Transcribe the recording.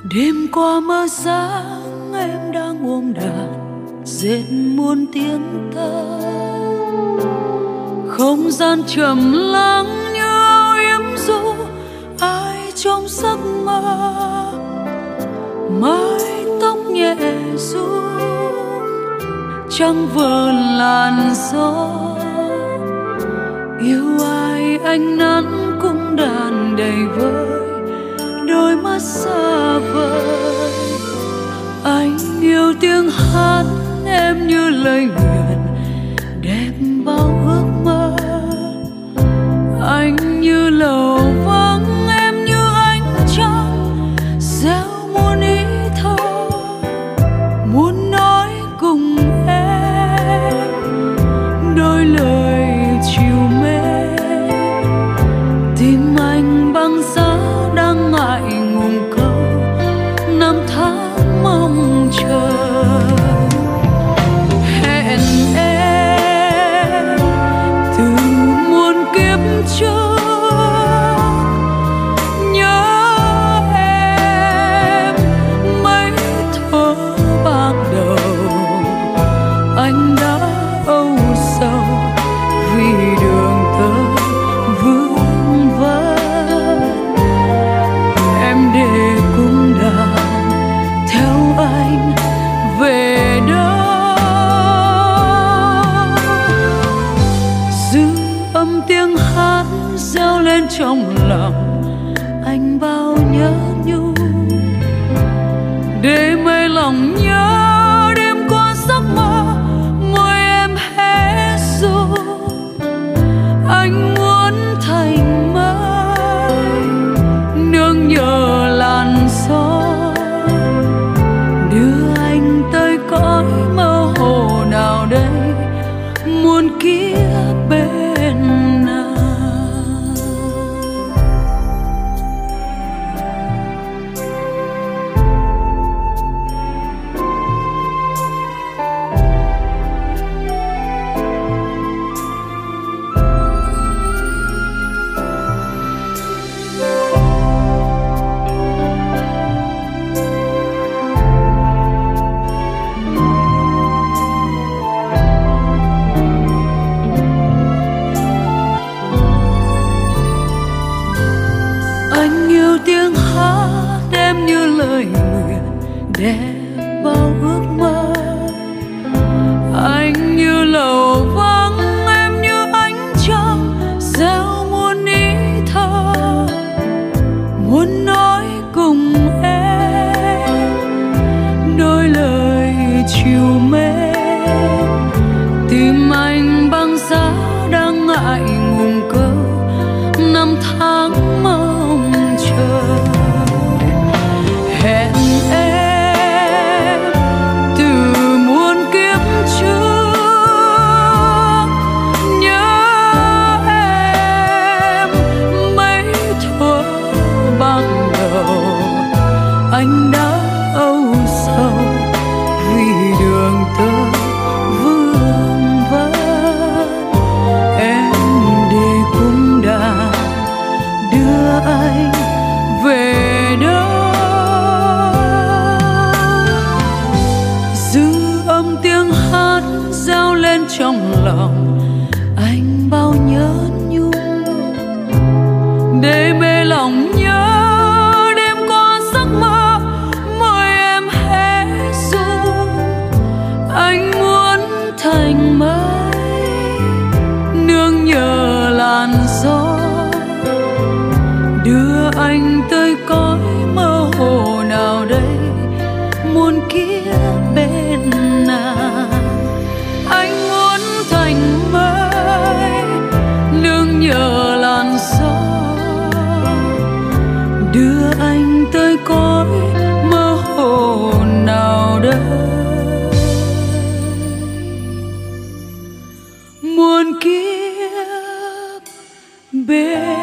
Đêm qua mơ sáng em đang ôm đàn dệt muôn tiếng tơ, không gian trầm lắng như âu yếm ru ai trong giấc mơ. Mái tóc nhẹ rung trăng vờn làn gió, yêu ai anh nắn cung đàn đầy vơi đôi mắt xa vời. Anh yêu tiếng hát em như lời nguyện đẹp bao ước mơ. Anh như lầu vắng em như ánh trăng gieo muôn ý thơ, muốn nói cùng em đôi lời chiều mến. Tim anh băng giá đang ngại ngùng câu năm tháng mong chờ. Hẹn em từ muôn kiếp trước, nhớ em mấy thuở ban đầu. Anh đã âu sầu vì đường tơ vương vấn, em để cung đàn theo anh về đâu. Dư âm tiếng hát reo lên trong lòng anh bao nhớ nhung, để mây lòng nhớ đêm qua giấc mơ môi em hé ru. Anh muốn thành mây nương nhờ làn gió, đưa anh tới cõi mơ hồ nào đây muôn kiếp bên nào. Anh yêu tiếng hát em như lời nguyện đẹp bao ước mơ. Anh như lầu vắng em như ánh trăng gieo muôn ý thơ, muốn nói cùng em đôi lời chiều mến. Tim anh băng giá đang ngại ngùng câu năm tháng mong chờ. Hẹn em từ muôn kiếp trước, nhớ em mấy thuở ban đầu. Anh đã âu sầu vì đường tơ vương vấn, em để cung đàn đưa anh về đâu. Dư âm tiếng hát reo lên trong lòng anh bao nhớ nhung, để mê lòng nhớ đêm qua giấc mơ môi em hé ru. Anh muốn thành mây nương nhờ làn gió, đưa anh tới cõi mơ hồ nào đây muôn kiếp bên nào. Anh muốn thành mây nương nhờ làn gió, đưa anh tới cõi mơ hồ nào đây muôn kiếp bên